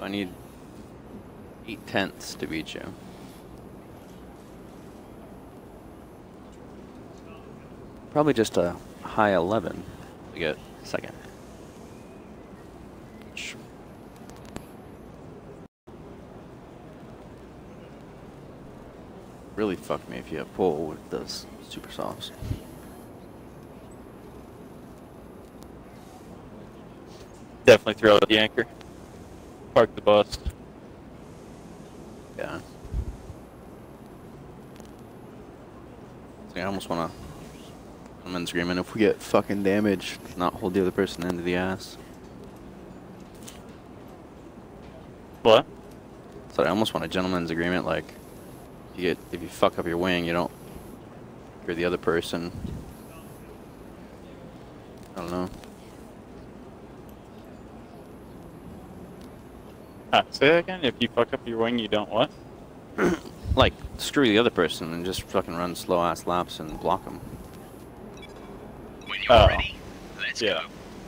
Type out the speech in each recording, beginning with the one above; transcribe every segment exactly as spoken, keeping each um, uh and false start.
I need eight tenths to beat you. Probably just a high eleven to get second. Really fuck me if you have pull with those super softs. Definitely throw out the anchor. Park the bus. Yeah. I almost want to gentleman's agreement if we get fucking damage, not hold the other person into the ass. What? So I almost want a gentleman's agreement, like you get if you fuck up your wing, you don't. You're the other person. I don't know. Ah, say that again. If you fuck up your wing, you don't what? Like screw the other person and just fucking run slow ass laps and block them. When you're oh. ready, let's yeah. go.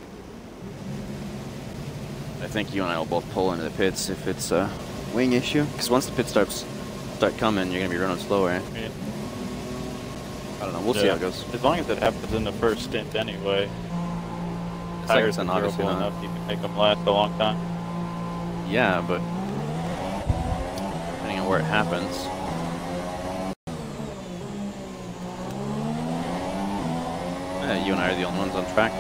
I think you and I will both pull into the pits if it's a wing issue. Because once the pit starts start coming, you're gonna be running slower. Yeah. I don't know. We'll yeah. see how it goes. As long as it happens in the first stint anyway. The Tires second are stint, durable obviously enough, you can make them last a long time. Yeah, but depending on where it happens. Yeah, you and I are the only ones on track.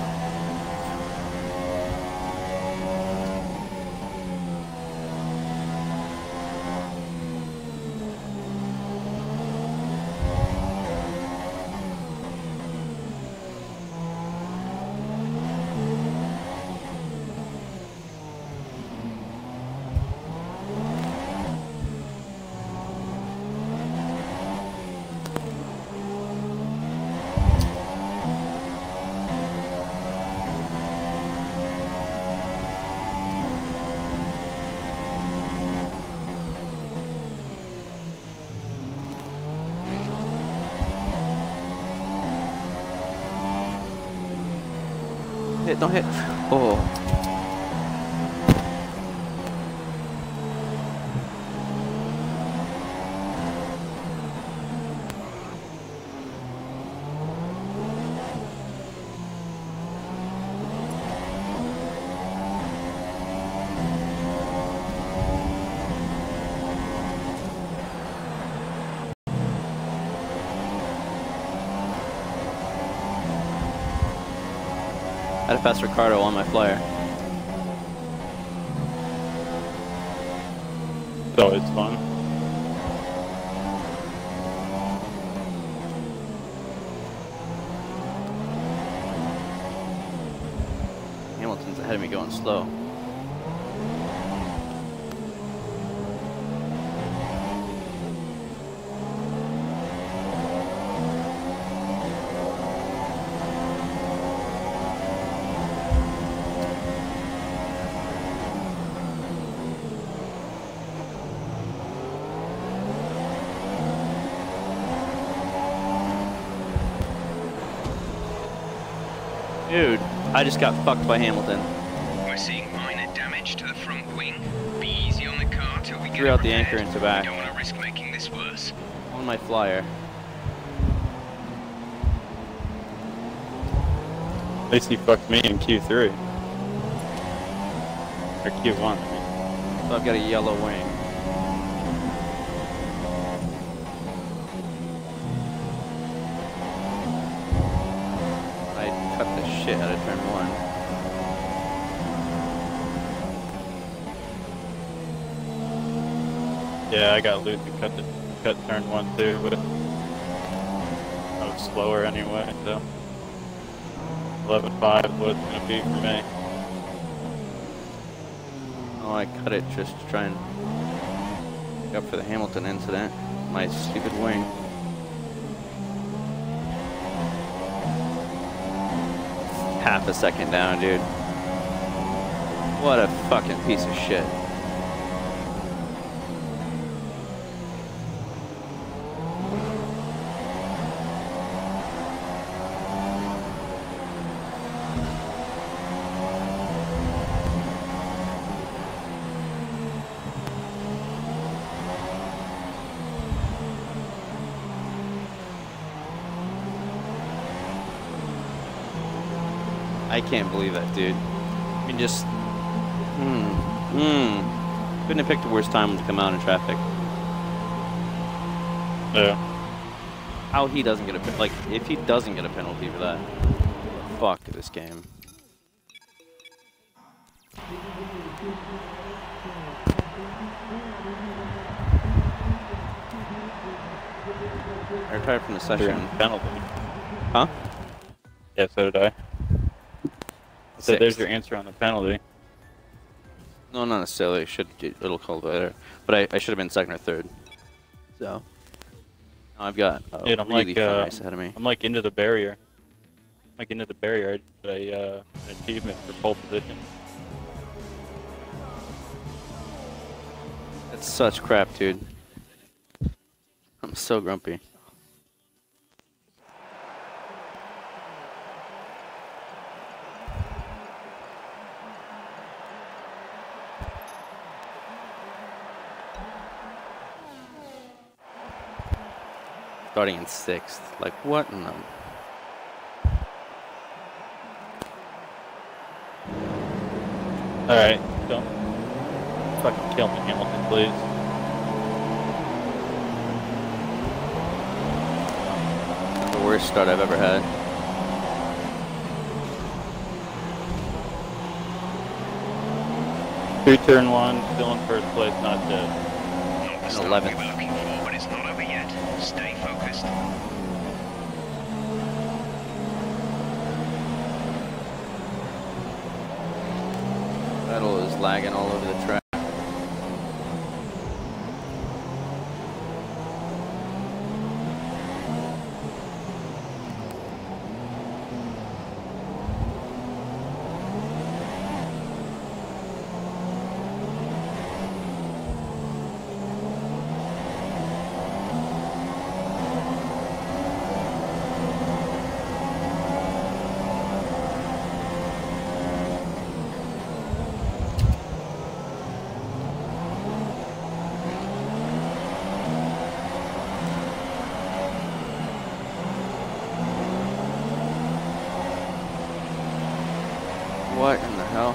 Hit, don't hit. Oh. I had to pass Ricardo on my flyer. It's always fun. Hamilton's ahead of me going slow. Dude, I just got fucked by Hamilton. We're seeing minor damage to the front wing. Be easy on the car till we get Threw out the repaired. anchor into back. Don't want to risk making this worse. On my flyer. At least he fucked me in Q three. Or Q one, I mean. So I've got a yellow wing. I cut the shit out of turn one. Yeah, I got loot to cut the cut turn one too, but I was slower anyway, so eleven five is what it's gonna be for me. Oh, I cut it just to try and make up for the Hamilton incident. My stupid wing. Half a second down, dude. What a fucking piece of shit. I can't believe that, dude. I mean, just... Hmm. Hmm. Couldn't have picked a worse time to come out in traffic. Yeah. How he doesn't get a... Like, if he doesn't get a penalty for that. Fuck this game. I retired from the session. Penalty. Huh? Yeah, so did I. So Sixth. there's your answer on the penalty. No, not necessarily. It should get a little cold later. But I, I should have been second or third. So. Now I've got a Dude, I'm really like, fun uh, race ahead of me. I'm like into the barrier. Like into the barrier. I did a, uh, an achievement for pole position. That's such crap, dude. I'm so grumpy. Starting in sixth. Like, what in the... Alright, don't fucking kill me, Hamilton, please. The worst start I've ever had. Through turn one, still in first place, not dead. Not the An start eleventh. we were looking for, but it's not over yet. Stay focused. Battle is lagging all over the track. What in the hell?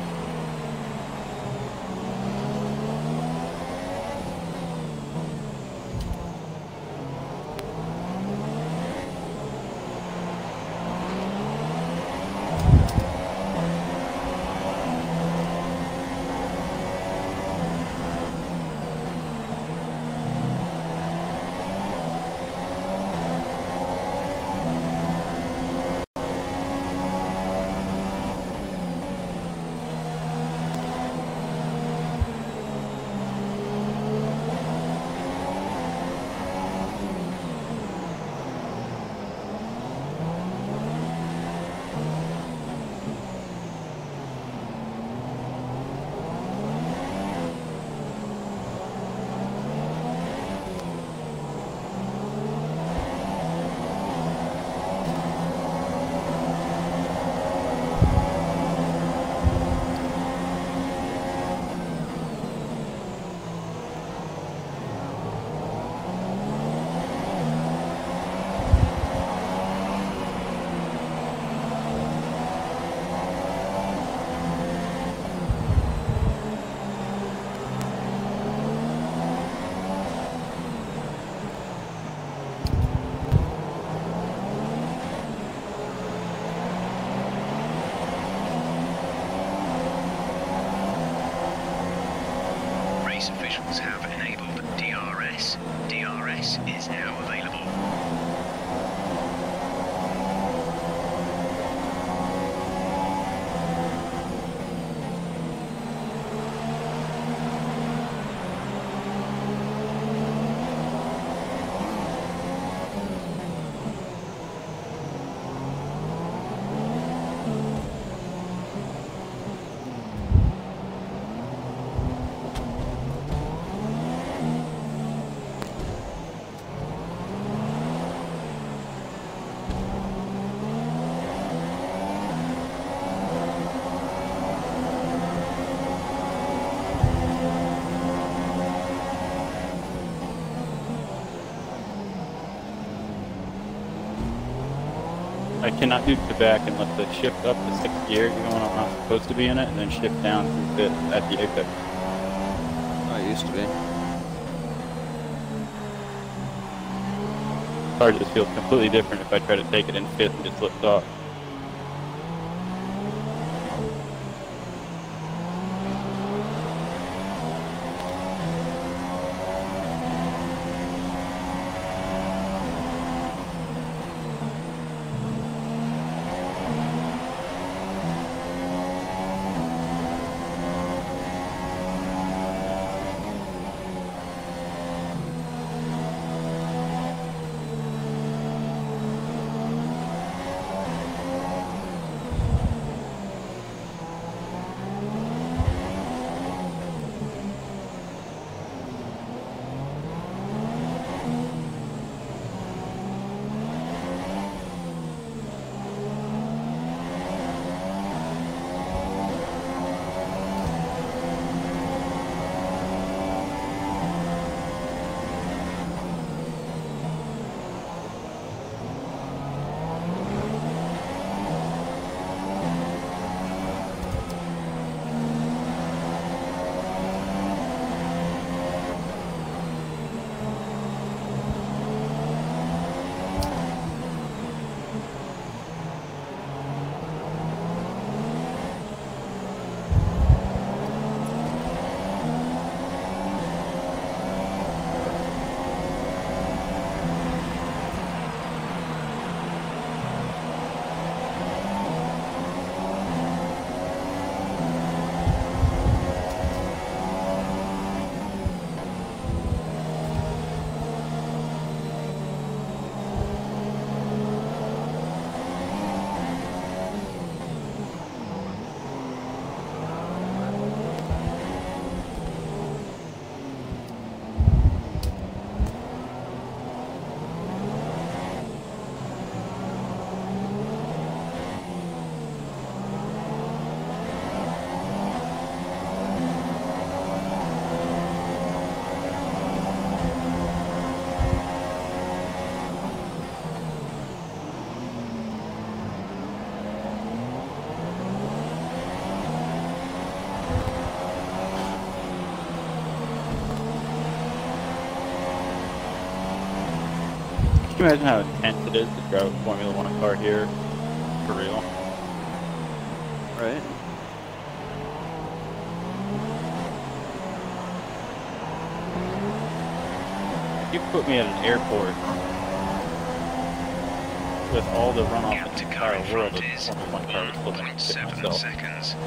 Race officials have enabled D R S. D R S is now available. I cannot do back unless I shift up to sixth gear, even when I'm not supposed to be in it, and then shift down to fifth at the apex. Oh, it used to be. The car just feels completely different if I try to take it in fifth and just slips off. Can you imagine how intense it is to drive a Formula One car here? For real. Right. You put me at an airport with all the runoff Gap in the to car entire in world front of is Formula One car was supposed to one point pick seven myself. seconds.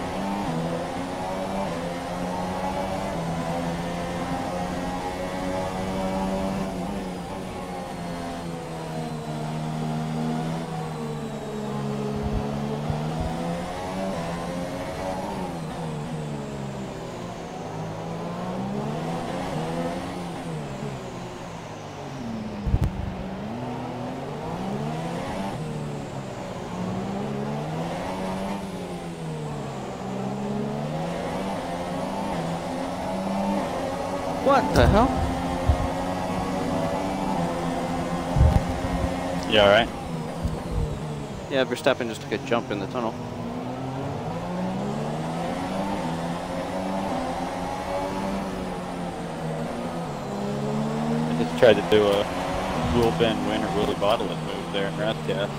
What the hell? You alright? Yeah, Verstappen just took a jump in the tunnel. I just tried to do a Will Ben win or Willie Bottle it move there in Rascast.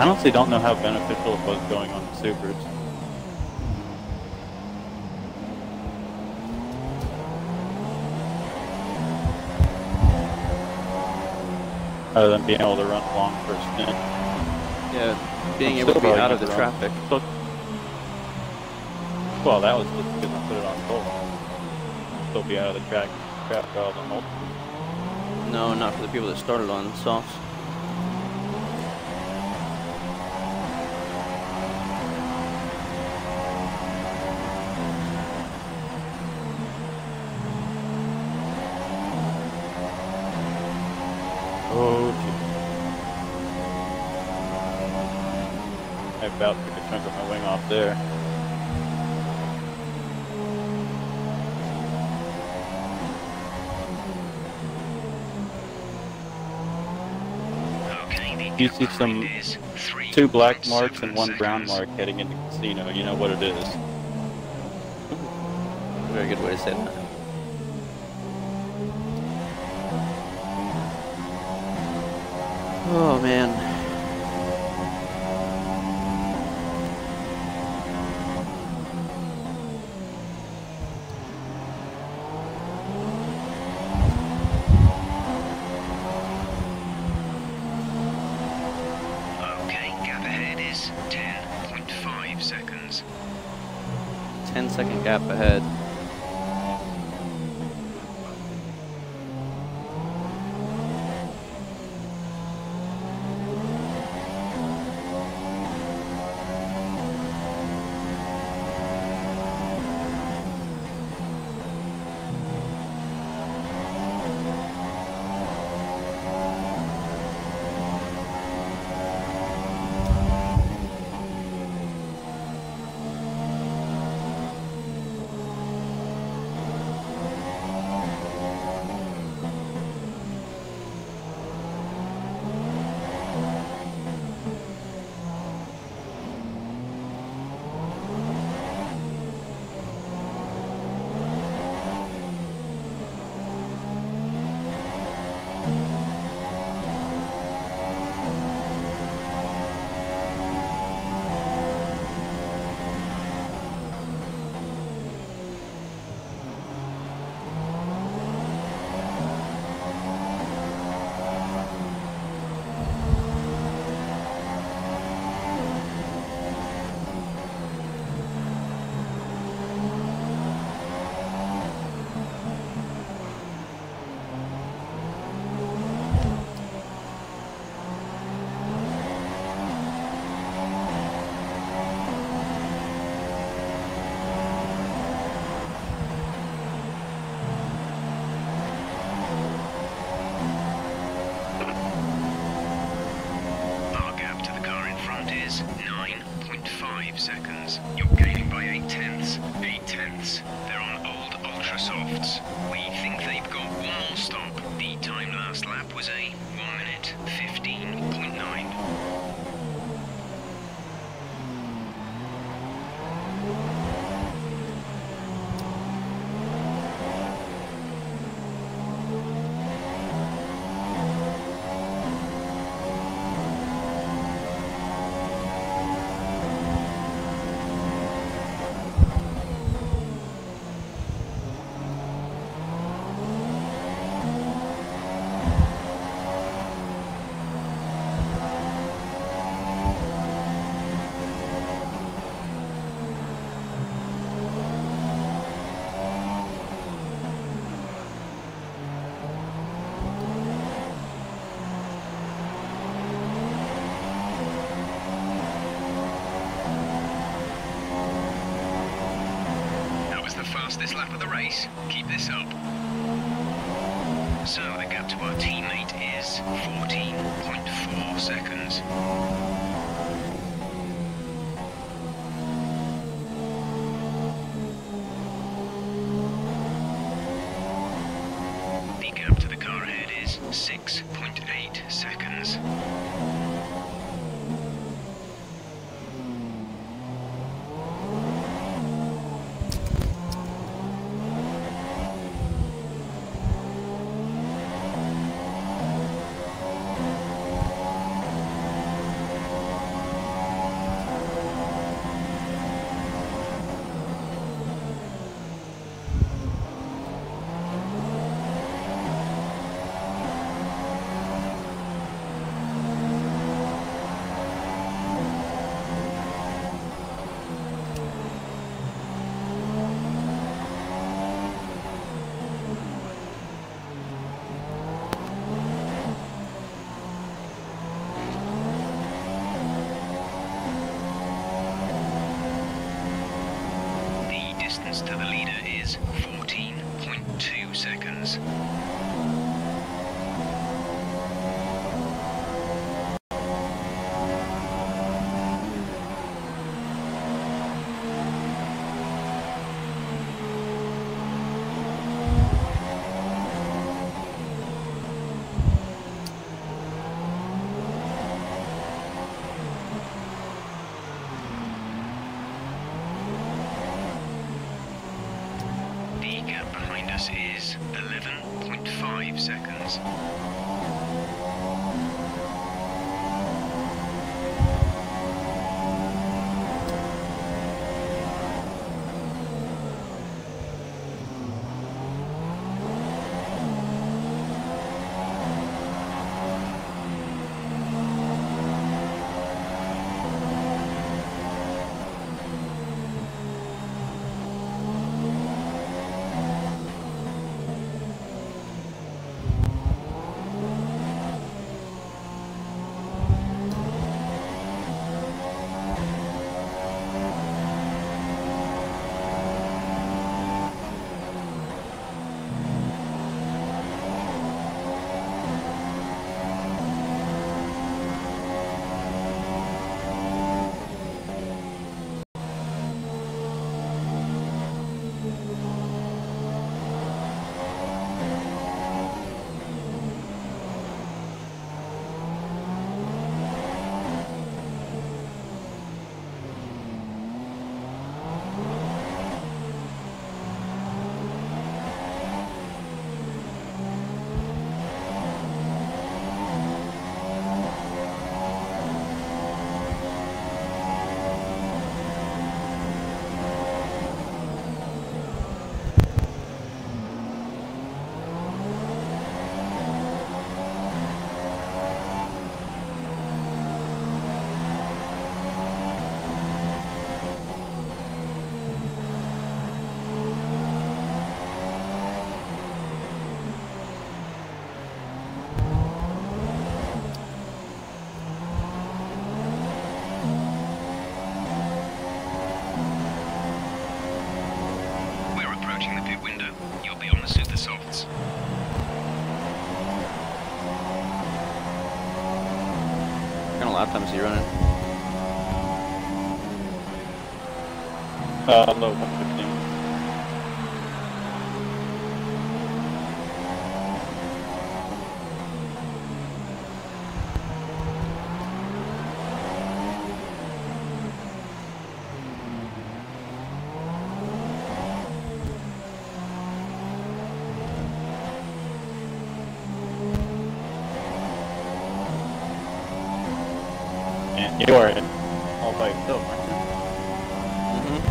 I honestly don't know how beneficial it was going on the supers. Other than being able to run along for a stint. Yeah, being I'm able to still be probably out of the gonna run. traffic. So, well, that was just because I put it on full. Still be out of the track, traffic all the multiple. No, not for the people that started on softs. Oh, geez. I about took a chunk of my wing off there. You see some two black marks and one brown mark heading into casino. You know what it is. Very good way to say that. Oh man. ten second gap ahead. Seconds. You're gaining by eight tenths. Eight tenths. They're on old ultra softs. We think they've got one more stop. The time last lap was a one minute fifteen point nine. This lap of the race. Keep this up. So the gap to our teammate is fourteen point four seconds. The gap to the car ahead is six point eight seconds. distance to the leader is fourteen point two seconds. The gap behind us is eleven point five seconds. Softs. What kind of lap times are you running? Uh, low one fifteen. And you are in all by yourself, aren't you? Mm-hmm.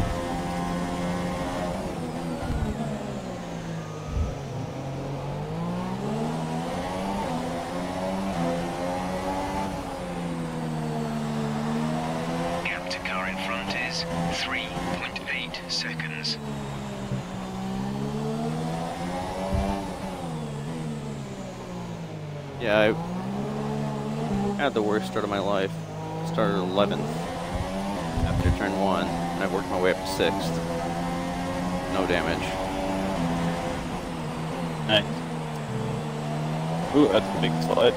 Gap to car in front is three point eight seconds. Yeah, I had the worst start of my life. Started eleventh after turn one, and I've worked my way up to sixth. No damage. Nice. Ooh, that's a big slide.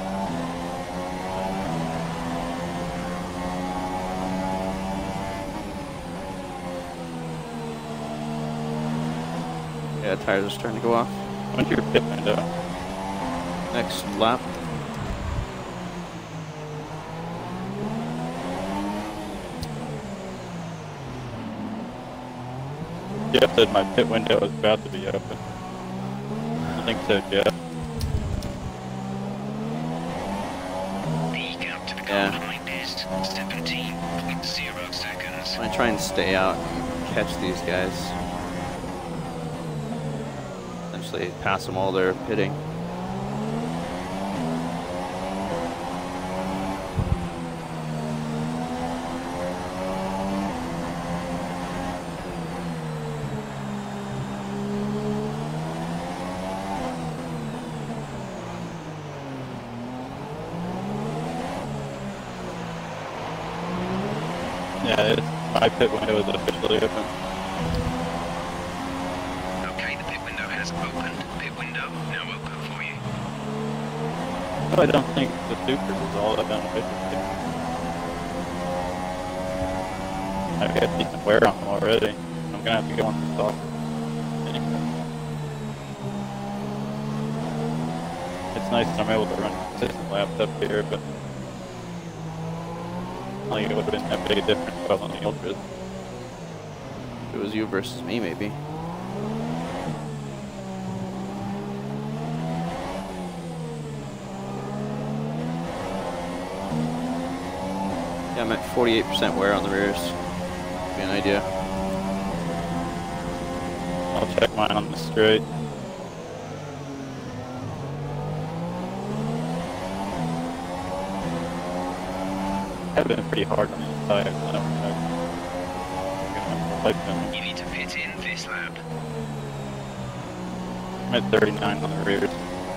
Yeah, tires are starting to go off. When's your pit window? Next lap. Jeff said my pit window is about to be open. I think so, Jeff. The gap to the car Yeah. behind is seventeen point zero seconds. I try and stay out and catch these guys. Essentially pass them while they're pitting. Yeah, it's, my pit window is officially open. No, no open for you. I don't think the Supers is all that beneficial to me. I've got decent wear on them already. I'm gonna have to go on the stock. Anyway. It's nice that I'm able to run consistent laps up here, but I think it would have been that big a difference if I was on the Ultras. If it was you versus me, maybe. Yeah, I'm at forty-eight percent wear on the rears. Give me an idea. I'll check mine on the straight. I've been pretty hard on the inside. I don't know. I'm gonna them. You need to pit in this lap. I'm at thirty-nine on the rears.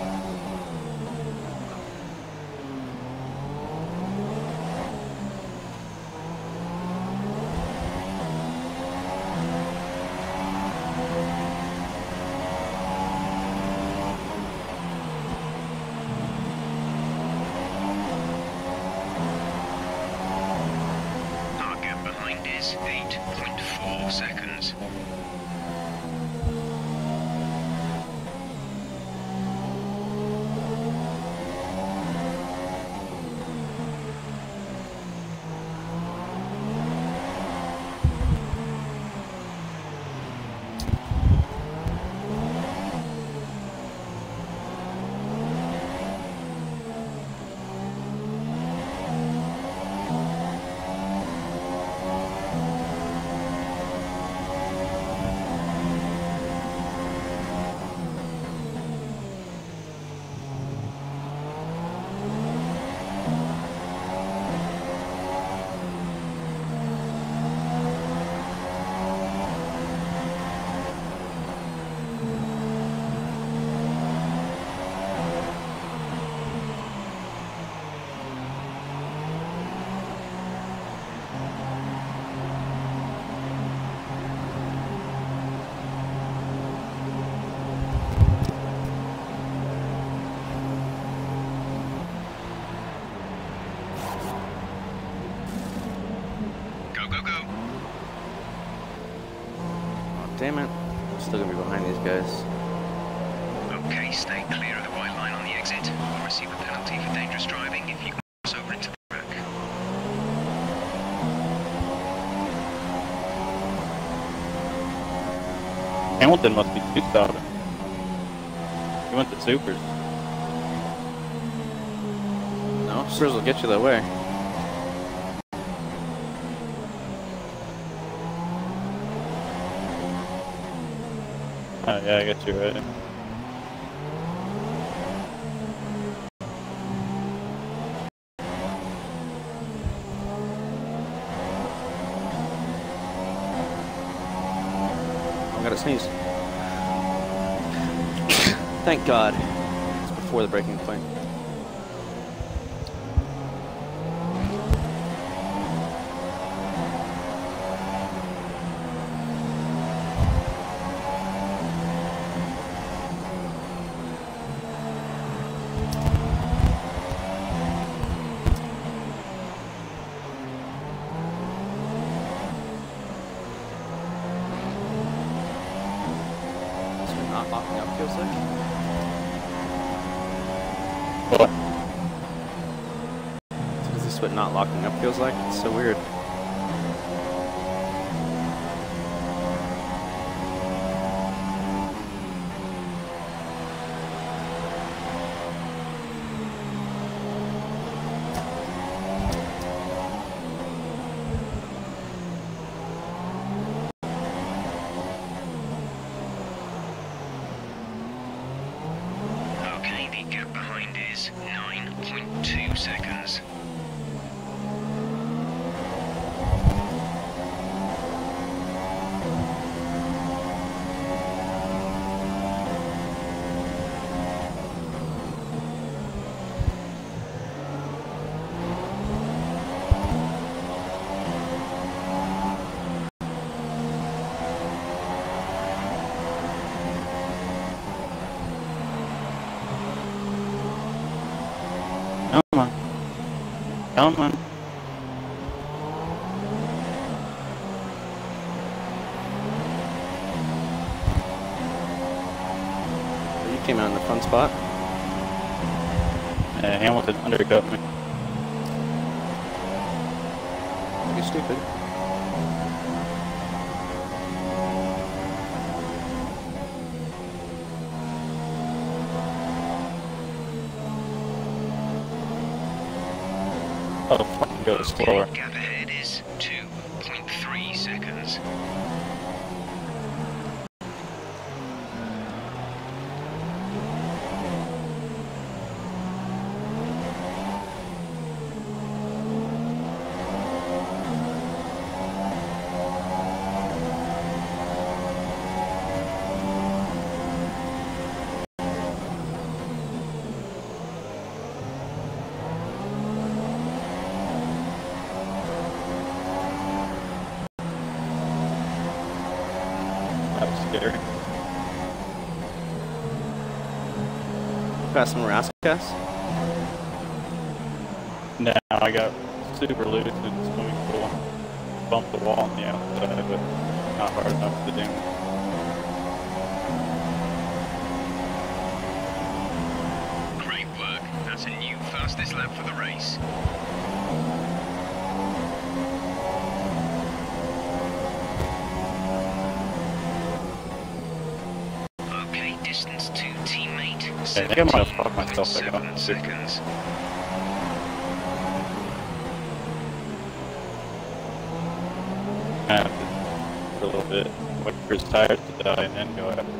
Our gap behind is eight point four seconds. Go, go, go. Oh, damn it. I'm still gonna be behind these guys. Okay, stay clear of the white line on the exit. You'll receive a penalty for dangerous driving if you cross over into the track. Hamilton must be too solid. He went to Supers. No, Supers will get you that way. Oh yeah, I guess you're right. I gotta sneeze. Thank God. It's before the breaking point. Not locking up, feels like. What? So does this what not locking up feels like? It's so weird. Okay, the gap behind is nine point two seconds. Coming. You came out in the front spot. Yeah, Hamilton undercut me. You're stupid. Oh, fucking go slower. Gap ahead is two point three seconds. That was scary. Got some Rascas. Now I got super loose and swimming pool. Bumped the wall on the outside, but not hard enough to do. Great work. That's a new fastest lap for the race. Okay, distance to teammate. I think I might have fucked myself like seven on seconds. I have to for a little bit. Wait for his tires to die and then go after.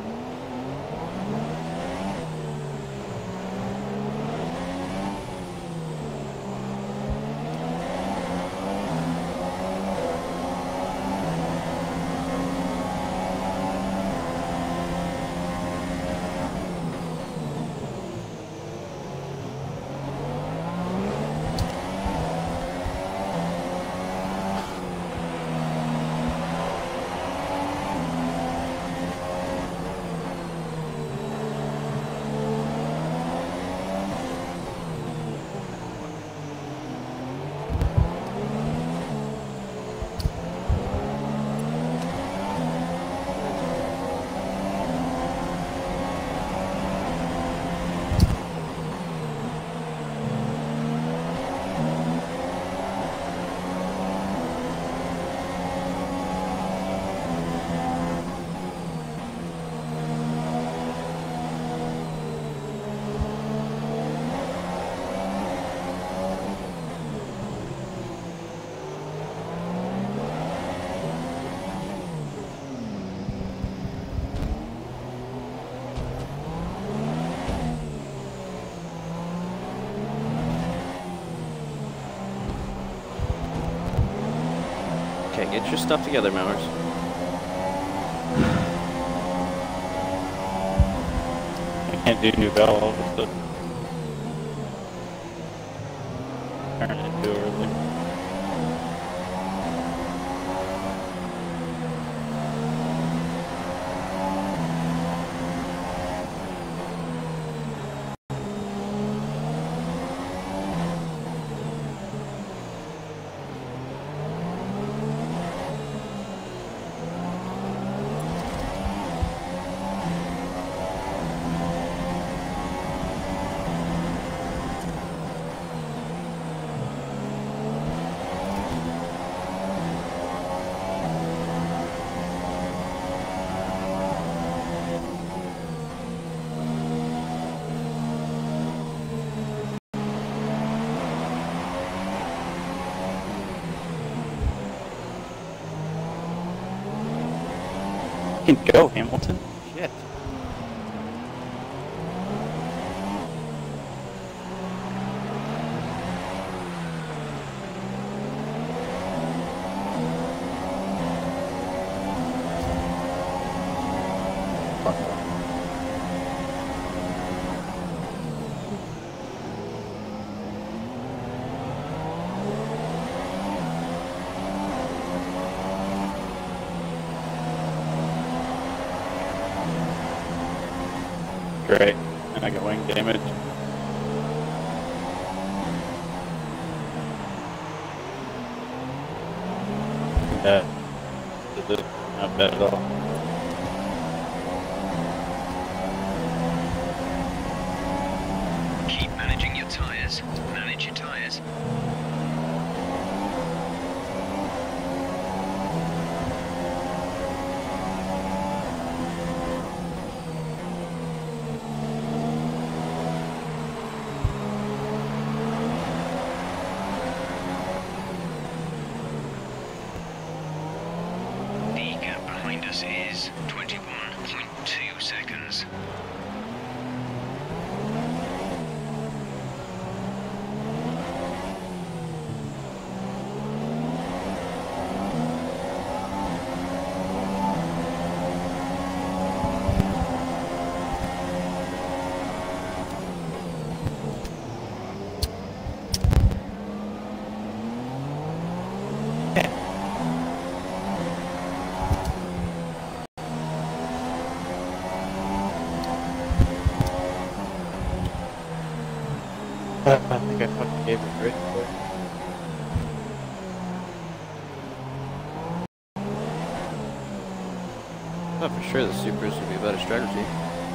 Okay, get your stuff together, members. I can't do New Bell all of a sudden. Turn it too early. You can go, Hamilton. Shit. Great. And I got wing damage. bad. Is it? Not bad at all. Keep managing your tires. Manage your tires. The gap behind us is twenty-one point two seconds. I think I fucking gave it great quick. Thought for sure the supers would be a better strategy.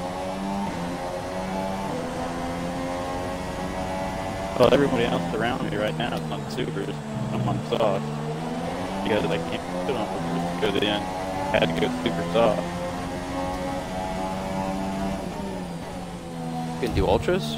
Well, everybody else around me right now is on supers. I'm on soft. Because I can't put on supers to go to the end. I had to go super soft. You can do ultras?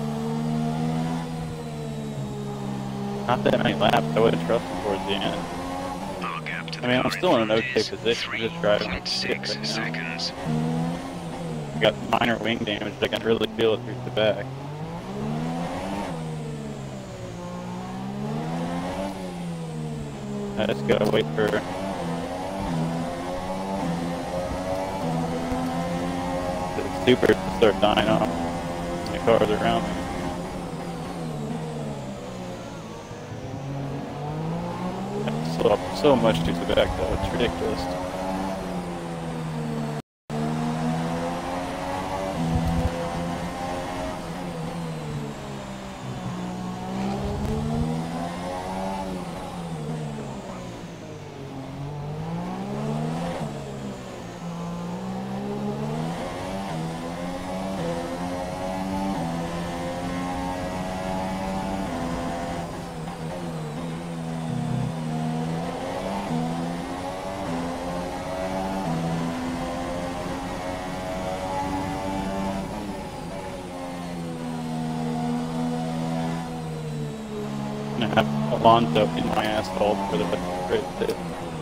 Not that many laps. I wouldn't trust them towards the end. Our gap to the I mean, I'm car in still in an front okay is position. I'm just driving like shit three point six right now. seconds. I got minor wing damage. I can really feel it through the back. I just gotta wait for the supers to start dying off. The cars around me. So, so much to the back though, it's ridiculous. I'm gonna have Alonso in my asphalt for the race too.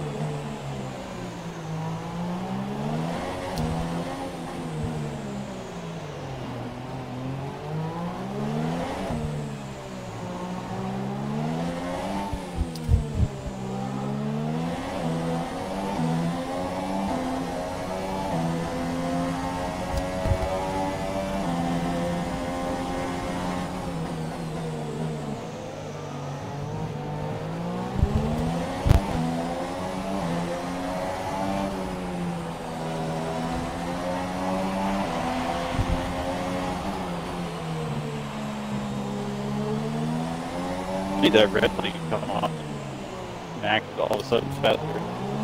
I need that red light to come off and act all of a sudden faster.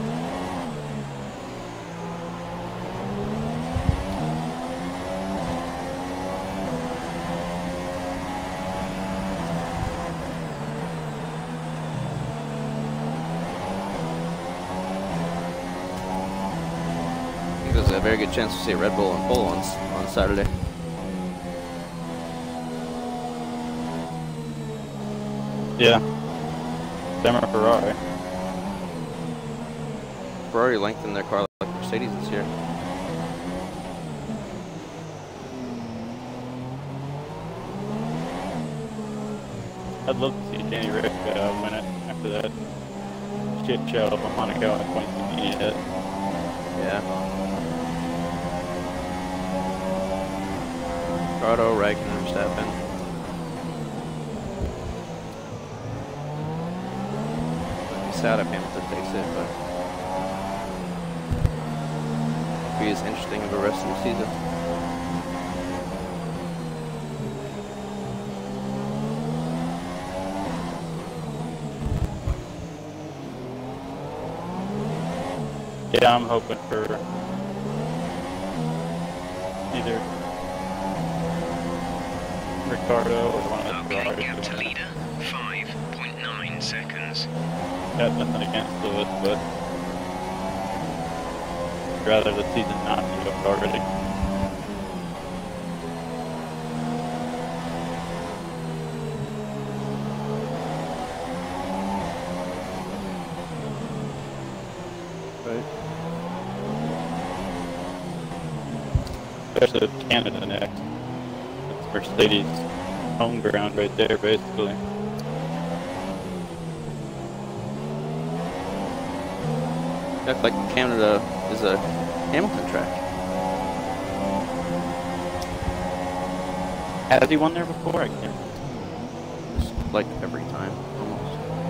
I think there's a very good chance to see a Red Bull and pole on, on Saturday. Yeah. Them or Ferrari. Ferrari lengthened their car like Mercedes this year. I'd love to see Danny Rick uh, win it after that shit show of Monaco and points to me hit. Yeah. Prado, Raikkonen, Verstappen. I'd be sad if Hamilton takes it, but it'll be as interesting of a rest of the season. Yeah, I'm hoping for either Ricardo or one of the Okay, Ferraris. gap to leader, five point nine seconds. Got nothing against Lewis, but I'd rather the season not be up already. Right. Especially with Canada next. It's Mercedes home ground right there, basically. Looks like Canada is a Hamilton track. Has he won there before? I can't. Just like every time, almost.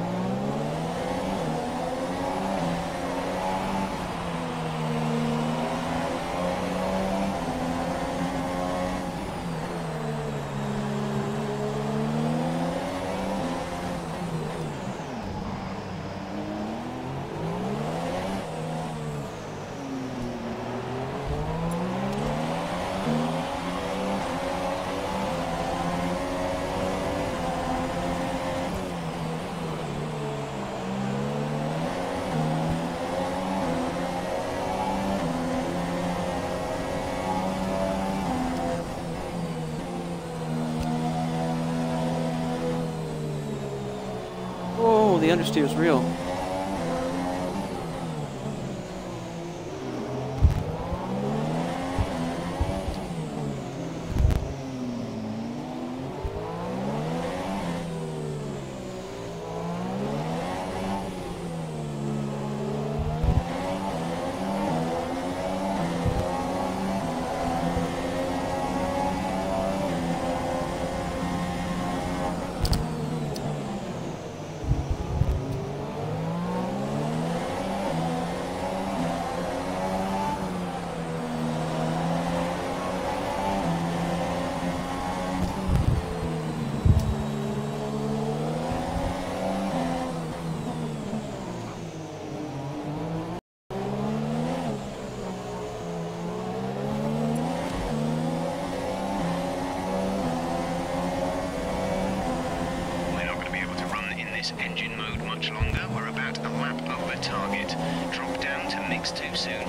Oh, the understeer is real. We're not going to be able to run in this engine mode much longer. We're about a lap over target. Drop down to mix too soon.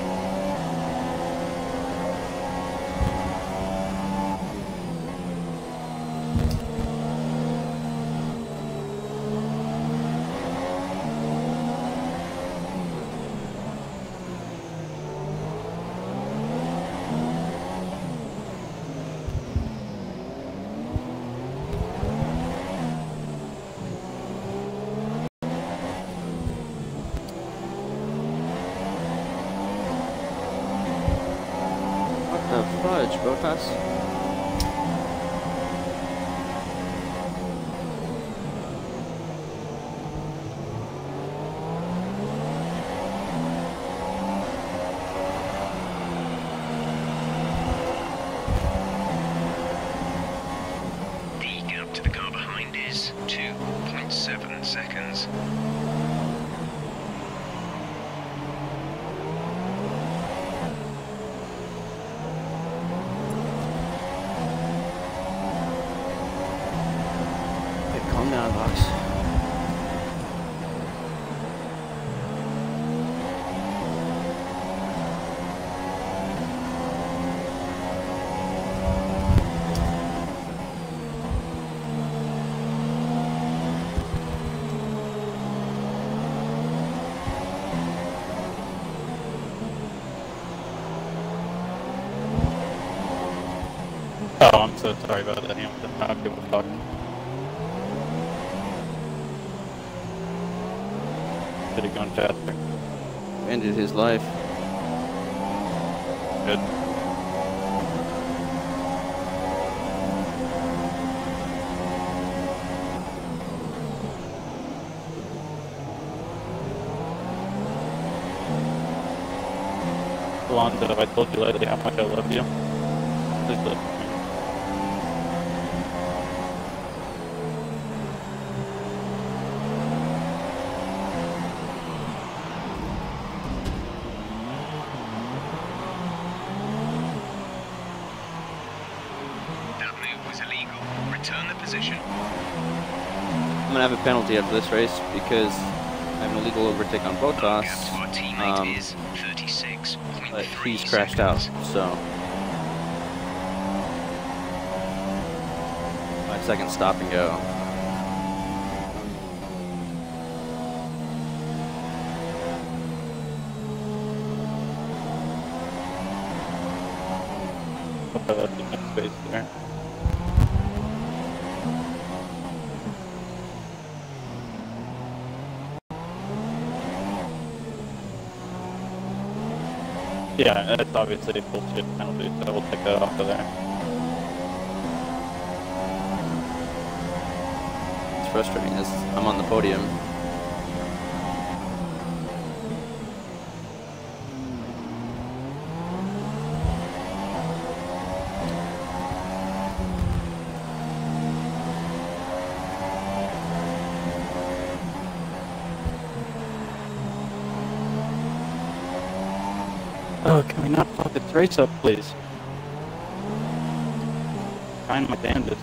What the fudge, Botas? The gap to the car behind is two point seven seconds. Okay, calm down, Vox. Oh, I'm so sorry about that, Hamilton. I don't give a fuck. Could have gone faster. Ended his life. Good. Alonso, I told you lately how much I love you. Please listen to me. position. I'm gonna have a penalty after this race because I have an illegal overtake on Our Bottas. gap to our teammate Um, is thirty-six point but three he's crashed out, seconds. so five seconds stop and go. Okay, that's the next space there. Yeah, that's obviously a bullshit penalty, so we'll take that off of there. It's frustrating as I'm on the podium. Oh, can we not fuck this race up, please? Trying my damnedest.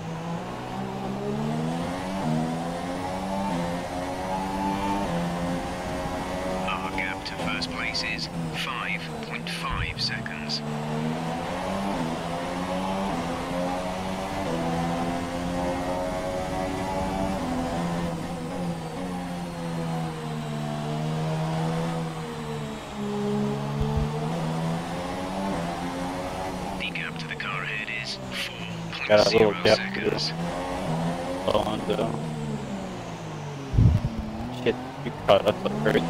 Our gap to first place is five point five seconds. The gap to the car ahead is four Got point a little zero gap seconds. Hold on, though. Shit, you caught us up crazy.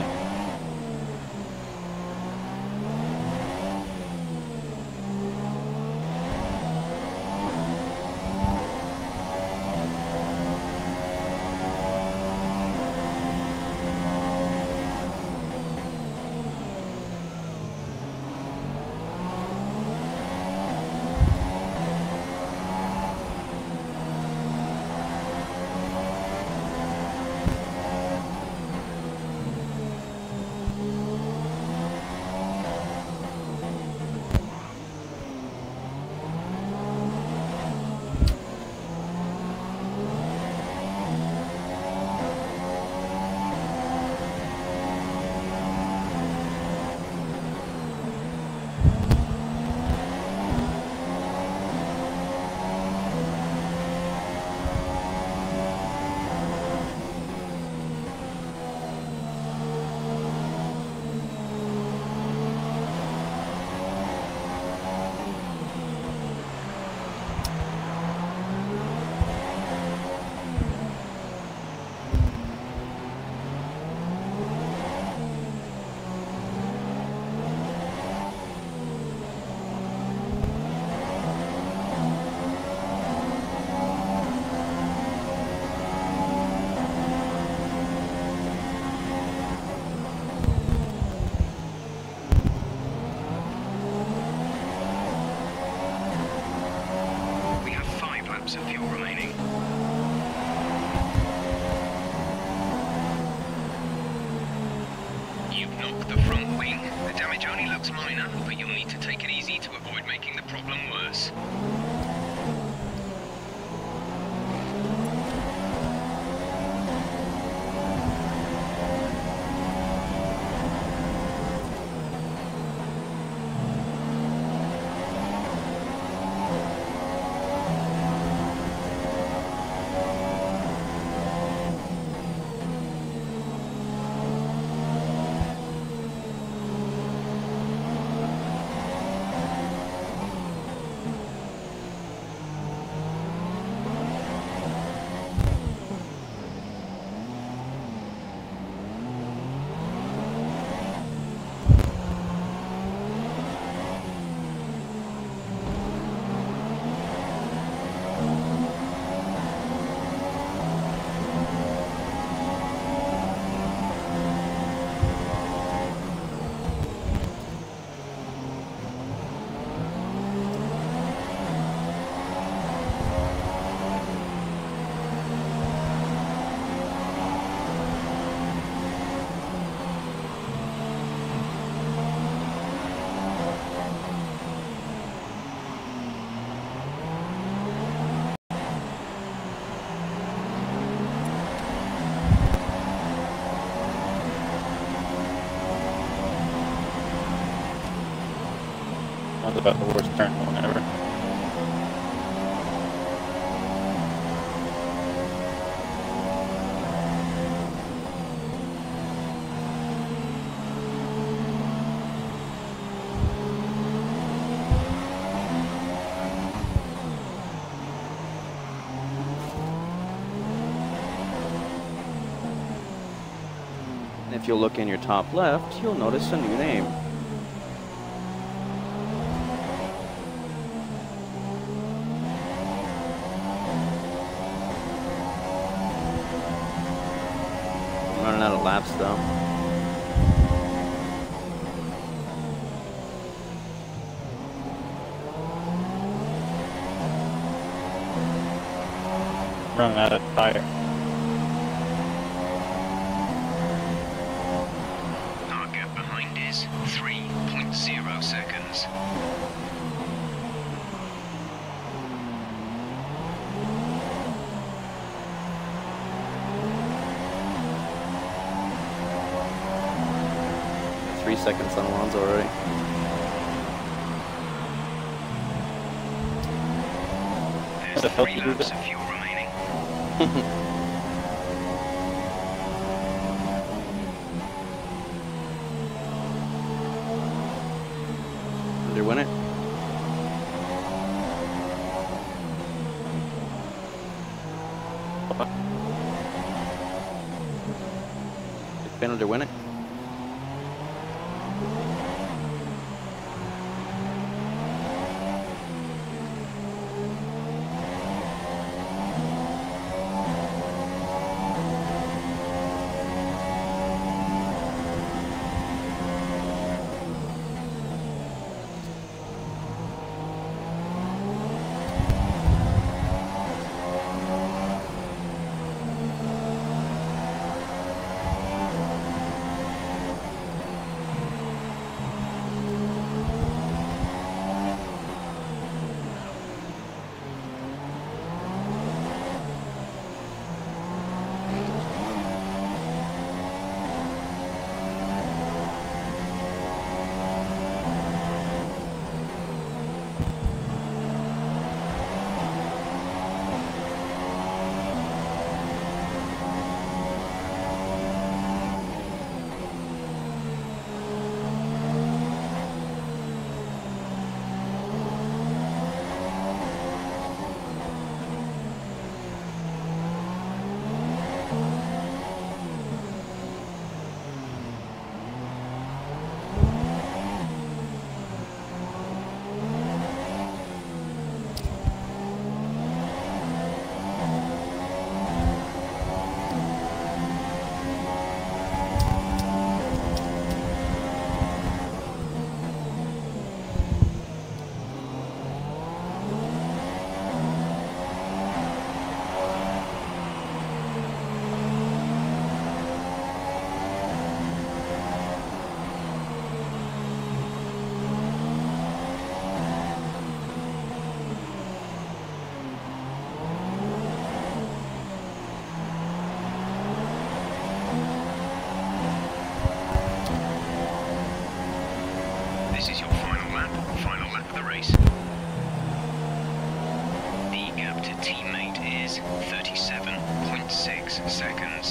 We have five laps of fuel remaining. You've knocked the front wing. The damage only looks minor, but you'll need to take it easy to avoid making the problem worse. one's about the worst turn one ever. If you look in your top left, you'll notice a new name. I'm running out of laps though. Running out of tire. three point zero seconds. Three seconds on Alonso already. There's three laps of fuel remaining. Did you win it? Did Penalty win it? This is your final lap, final lap of the race. The gap to teammate is thirty-seven point six seconds.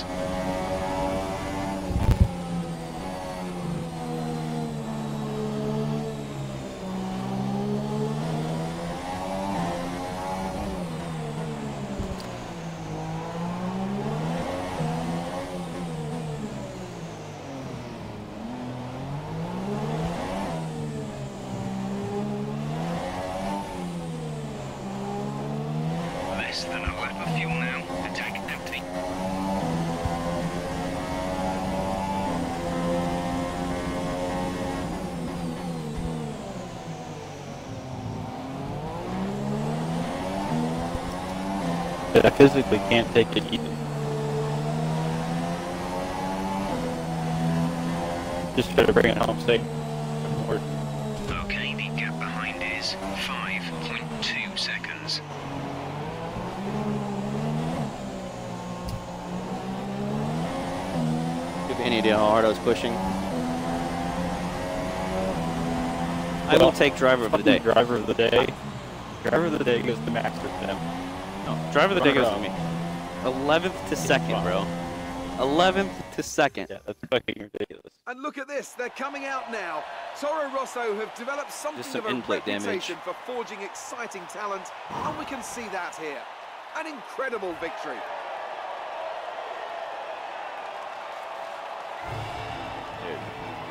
Less than a lap of fuel now. The tank empty. But I physically can't take it either. Just try to bring it home safe. Doesn't work. Okay, the gap behind is five point two seconds. Do you have any idea how hard I was pushing? I will take driver of the day. Driver of the day. Driver of the day goes to Max for them. No, driver of the day goes to me. eleventh to second, bro. eleventh to second. Yeah, that's fucking ridiculous. And look at this, they're coming out now. Toro Rosso have developed something Just some of a in-plate reputation damage. for forging exciting talent, and we can see that here. An incredible victory. Dude.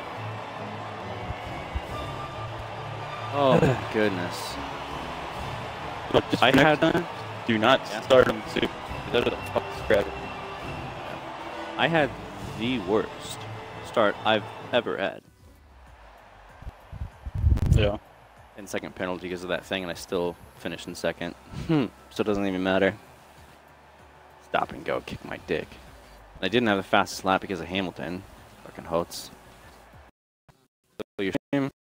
Oh my goodness. Look, just I next had- time, do not Yeah. start them too. That is a fuck strategy. I had the worst start I've ever had. Yeah. In second penalty because of that thing, and I still finished in second. so it doesn't even matter. Stop and go, kick my dick. And I didn't have the fastest lap because of Hamilton. Fucking Hots. So your shame.